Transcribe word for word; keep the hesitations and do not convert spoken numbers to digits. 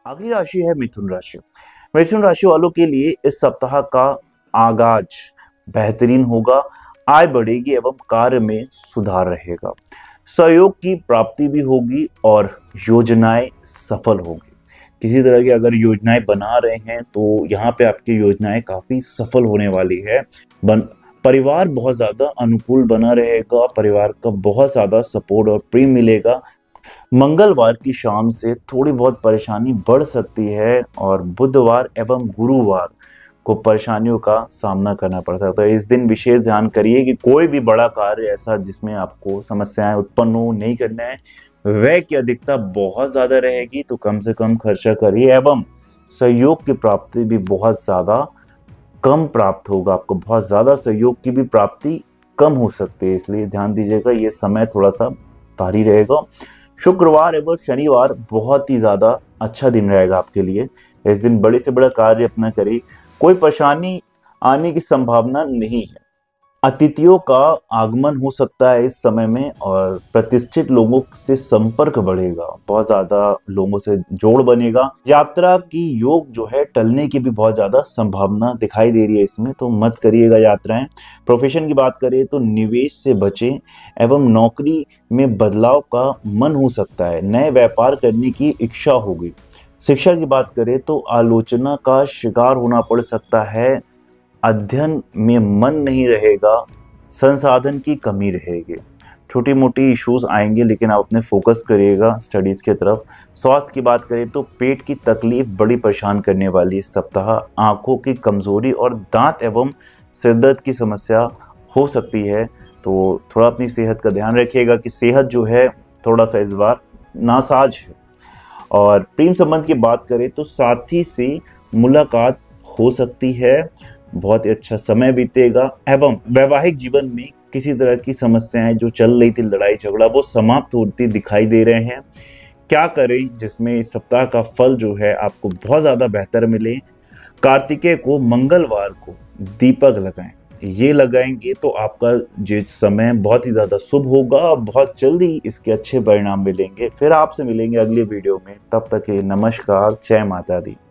अगली राशि है मिथुन राशि। मिथुन राशि वालों के लिए इस सप्ताह का आगाज बेहतरीन होगा। आय बढ़ेगी एवं कार्य में सुधार रहेगा। सहयोग की प्राप्ति भी होगी और योजनाएं सफल होगी। किसी तरह की अगर योजनाएं बना रहे हैं तो यहाँ पे आपकी योजनाएं काफी सफल होने वाली है। बन परिवार बहुत ज्यादा अनुकूल बना रहेगा। परिवार का बहुत ज्यादा सपोर्ट और प्रेम मिलेगा। मंगलवार की शाम से थोड़ी बहुत परेशानी बढ़ सकती है और बुधवार एवं गुरुवार को परेशानियों का सामना करना पड़ सकता है। इस दिन विशेष ध्यान करिए कि कोई भी बड़ा कार्य ऐसा जिसमें आपको समस्याएं उत्पन्न हो नहीं करना है। व्यय की अधिकता बहुत ज्यादा रहेगी तो कम से कम खर्चा करिए एवं सहयोग की प्राप्ति भी बहुत ज्यादा कम प्राप्त होगा। आपको बहुत ज्यादा सहयोग की भी प्राप्ति कम हो सकती है, इसलिए ध्यान दीजिएगा। ये समय थोड़ा सा भारी रहेगा। शुक्रवार एवं शनिवार बहुत ही ज्यादा अच्छा दिन रहेगा आपके लिए। इस दिन बड़े से बड़ा कार्य अपना करिए। कोई परेशानी आने की संभावना नहीं है। अतिथियों का आगमन हो सकता है इस समय में और प्रतिष्ठित लोगों से संपर्क बढ़ेगा। बहुत ज्यादा लोगों से जोड़ बनेगा। यात्रा की योग जो है टलने की भी बहुत ज्यादा संभावना दिखाई दे रही है इसमें, तो मत करिएगा यात्राएं। प्रोफेशन की बात करें तो निवेश से बचें एवं नौकरी में बदलाव का मन हो सकता है। नए व्यापार करने की इच्छा होगी। शिक्षा की बात करें तो आलोचना का शिकार होना पड़ सकता है। अध्ययन में मन नहीं रहेगा। संसाधन की कमी रहेगी। छोटी मोटी इश्यूज आएंगे लेकिन आप अपने फोकस करिएगा स्टडीज की तरफ। स्वास्थ्य की बात करें तो पेट की तकलीफ बड़ी परेशान करने वाली इस सप्ताह। आंखों की कमजोरी और दांत एवं सिरदर्द की समस्या हो सकती है, तो थोड़ा अपनी सेहत का ध्यान रखिएगा कि सेहत जो है थोड़ा सा इस बार नासाज है। और प्रेम संबंध की बात करें तो साथी से मुलाकात हो सकती है। बहुत ही अच्छा समय बीतेगा एवं वैवाहिक जीवन में किसी तरह की समस्याएं जो चल रही थी, लड़ाई झगड़ा, वो समाप्त होती दिखाई दे रहे हैं। क्या करें जिसमें इस सप्ताह का फल जो है आपको बहुत ज्यादा बेहतर मिले। कार्तिकेय को मंगलवार को दीपक लगाएं। ये लगाएंगे तो आपका जो समय बहुत ही ज्यादा शुभ होगा और बहुत जल्दी इसके अच्छे परिणाम मिलेंगे। फिर आपसे मिलेंगे अगले वीडियो में। तब तक के लिए नमस्कार, जय माता दी।